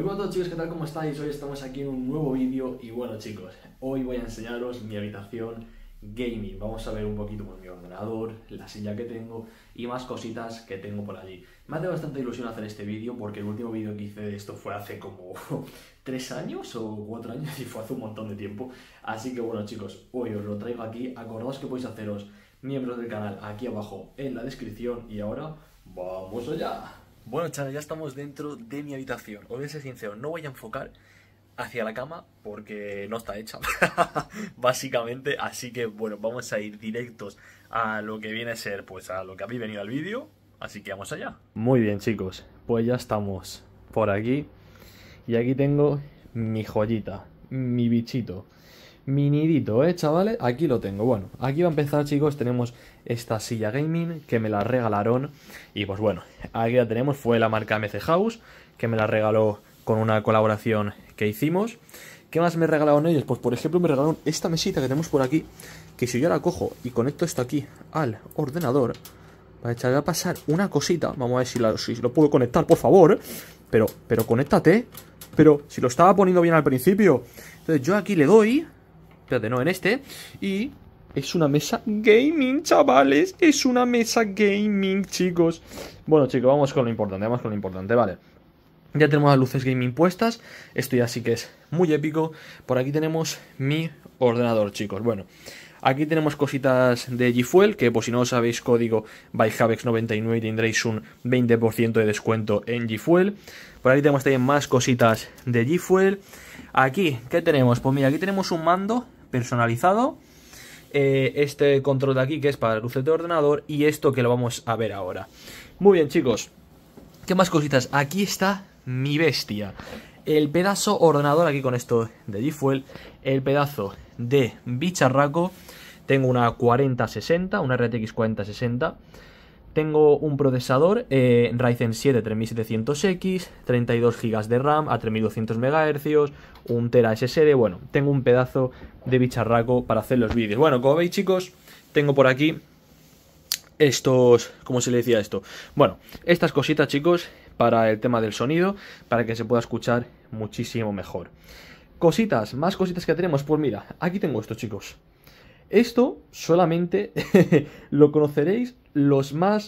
Muy buenas a todos chicos, ¿qué tal? ¿Cómo estáis? Hoy estamos aquí en un nuevo vídeo y bueno chicos, hoy voy a enseñaros mi habitación gaming. Vamos a ver un poquito pues, mi ordenador, la silla que tengo y más cositas que tengo por allí. Me hace bastante ilusión hacer este vídeo porque el último vídeo que hice de esto fue hace como 3 años o 4 años y fue hace un montón de tiempo. Así que bueno chicos, hoy os lo traigo aquí. Acordaos que podéis haceros miembros del canal aquí abajo en la descripción y ahora ¡vamos allá! Bueno chavales, ya estamos dentro de mi habitación. Os voy a ser sincero, no voy a enfocar hacia la cama porque no está hecha básicamente, así que bueno, vamos a ir directos a lo que viene a ser, pues a lo que habéis venido al vídeo, así que vamos allá. Muy bien chicos, pues ya estamos por aquí y aquí tengo mi joyita, mi bichito, mi nidito, chavales, aquí lo tengo. Bueno, aquí va a empezar chicos, tenemos esta silla gaming que me la regalaron y pues bueno, aquí la tenemos, fue la marca MC House que me la regaló con una colaboración que hicimos. ¿Qué más me regalaron ellos? Pues por ejemplo me regalaron esta mesita que tenemos por aquí, que si yo la cojo y conecto esto aquí al ordenador, va a pasar una cosita. Vamos a ver si lo puedo conectar, por favor. Pero conéctate. Pero si lo estaba poniendo bien al principio. Entonces yo aquí le doy, espérate, no, en este, y es una mesa gaming, chavales. Es una mesa gaming, chicos. Bueno chicos, vamos con lo importante, vale. Ya tenemos las luces gaming puestas. Esto ya sí que es muy épico. Por aquí tenemos mi ordenador, chicos. Bueno, aquí tenemos cositas de G Fuel, que por si no lo sabéis, código byhavex99 y tendréis un 20% de descuento en G Fuel. Por aquí tenemos también más cositas de G Fuel. Aquí, ¿qué tenemos? Pues mira, aquí tenemos un mando personalizado. Este control de aquí que es para luces de ordenador y esto que lo vamos a ver ahora. Muy bien, chicos. ¿Qué más cositas? Aquí está mi bestia. El pedazo ordenador aquí con esto de G Fuel. El pedazo de bicharraco. Tengo una 4060, una RTX 4060. Tengo un procesador Ryzen 7 3700X, 32 GB de RAM a 3200 MHz, 1 TB SSD. Bueno, tengo un pedazo de bicharraco para hacer los vídeos. Bueno, como veis chicos, tengo por aquí estos, ¿cómo se le decía esto? Bueno, estas cositas chicos para el tema del sonido, para que se pueda escuchar muchísimo mejor. Cositas, más cositas que tenemos, pues mira, aquí tengo esto chicos. Esto solamente lo conoceréis los más,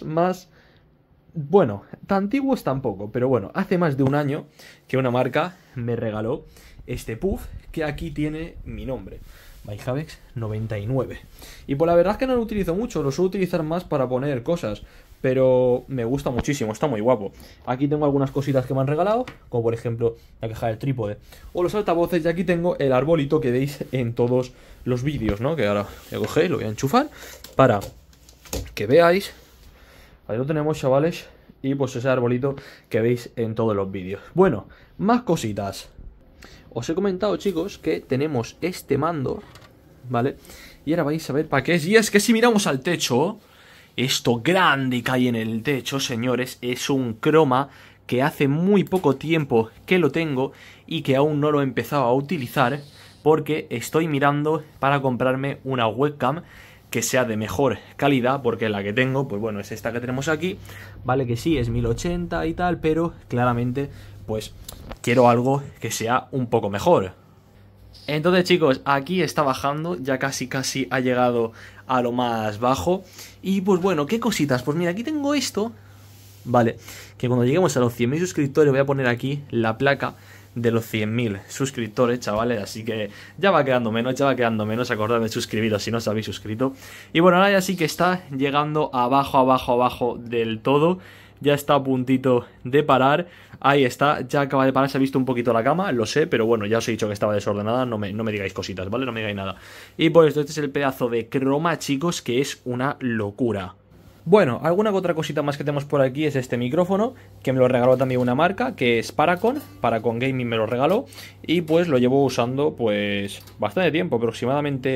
bueno, tan antiguos tampoco, pero bueno, hace más de un año que una marca me regaló este puff que aquí tiene mi nombre. byhavex99. Y pues la verdad es que no lo utilizo mucho, lo suelo utilizar más para poner cosas, pero me gusta muchísimo, está muy guapo. Aquí tengo algunas cositas que me han regalado, como por ejemplo la caja del trípode o los altavoces, y aquí tengo el arbolito que veis en todos los vídeos, ¿no? Que ahora voy a coger, lo voy a enchufar para que veáis. Ahí lo tenemos, chavales, y pues ese arbolito que veis en todos los vídeos. Bueno, más cositas. Os he comentado, chicos, que tenemos este mando, ¿vale? Y ahora vais a ver para qué es. Y es que si miramos al techo, esto grande que hay en el techo, señores, es un croma que hace muy poco tiempo que lo tengo y que aún no lo he empezado a utilizar porque estoy mirando para comprarme una webcam que sea de mejor calidad, porque la que tengo, pues bueno, es esta que tenemos aquí, vale, que sí, es 1080 y tal, pero claramente pues quiero algo que sea un poco mejor. Entonces chicos, aquí está bajando, ya casi ha llegado a lo más bajo. Y pues bueno, ¿qué cositas? Pues mira, aquí tengo esto, vale, que cuando lleguemos a los 100.000 suscriptores voy a poner aquí la placa de los 100.000 suscriptores, chavales, así que ya va quedando menos, acordad de suscribiros si no os habéis suscrito. Y bueno, ahora ya sí que está llegando abajo del todo. Ya está a puntito de parar. Ahí está, ya acaba de parar. Se ha visto un poquito la cama, lo sé, pero bueno, ya os he dicho que estaba desordenada. No me digáis cositas, ¿vale? No me digáis nada. Y por esto, este es el pedazo de croma, chicos, que es una locura. Bueno, alguna otra cosita más que tenemos por aquí es este micrófono, que me lo regaló también una marca, que es Paracon Gaming me lo regaló, y pues lo llevo usando pues bastante tiempo, aproximadamente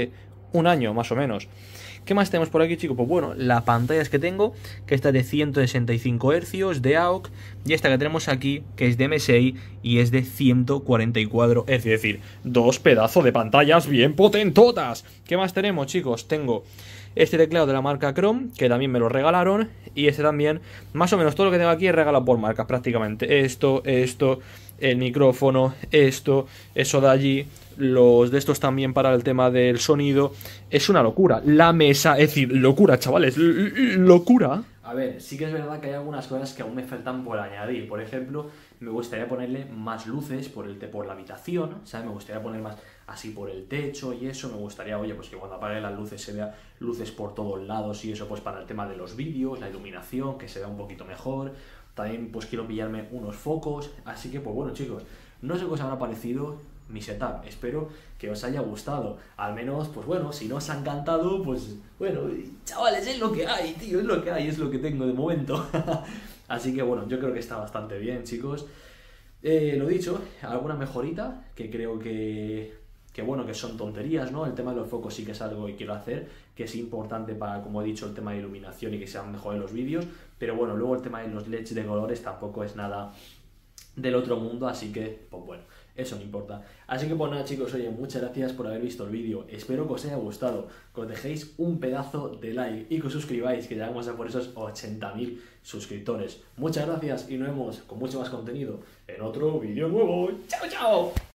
un año más o menos. ¿Qué más tenemos por aquí, chicos? Pues bueno, las pantallas que tengo, que esta es de 165 Hz de AOC, y esta que tenemos aquí, que es de MSI y es de 144 Hz, es decir, dos pedazos de pantallas bien potentotas. ¿Qué más tenemos, chicos? Tengo este teclado de la marca Chrome, que también me lo regalaron, y este también, más o menos todo lo que tengo aquí es regalado por marcas prácticamente. Esto, el micrófono, eso de allí, los de estos también para el tema del sonido. Es una locura. La mesa, es decir, locura, chavales, locura. A ver, sí que es verdad que hay algunas cosas que aún me faltan por añadir. Por ejemplo, me gustaría ponerle más luces por la habitación, ¿sabes? Me gustaría poner más así por el techo y eso. Me gustaría, oye, pues que cuando apague las luces se vea luces por todos lados y eso, pues para el tema de los vídeos, la iluminación, que se vea un poquito mejor. También pues quiero pillarme unos focos. Así que pues bueno, chicos, no sé qué os habrá parecido mi setup, espero que os haya gustado. Al menos, pues bueno, si no os ha encantado, pues bueno, chavales, es lo que hay, tío, es lo que hay, es lo que tengo de momento. Así que bueno, yo creo que está bastante bien, chicos. Lo dicho, alguna mejorita que creo que bueno, que son tonterías, ¿no? El tema de los focos sí que es algo que quiero hacer, que es importante para, como he dicho, el tema de iluminación y que sean mejores los vídeos, pero bueno, luego el tema de los LEDs de colores tampoco es nada del otro mundo, así que, pues bueno, eso no importa. Así que pues nada, chicos, oye, muchas gracias por haber visto el vídeo, espero que os haya gustado, que os dejéis un pedazo de like y que os suscribáis, que llegamos a por esos 80.000 suscriptores. Muchas gracias y nos vemos con mucho más contenido en otro vídeo nuevo. ¡Chao, chao!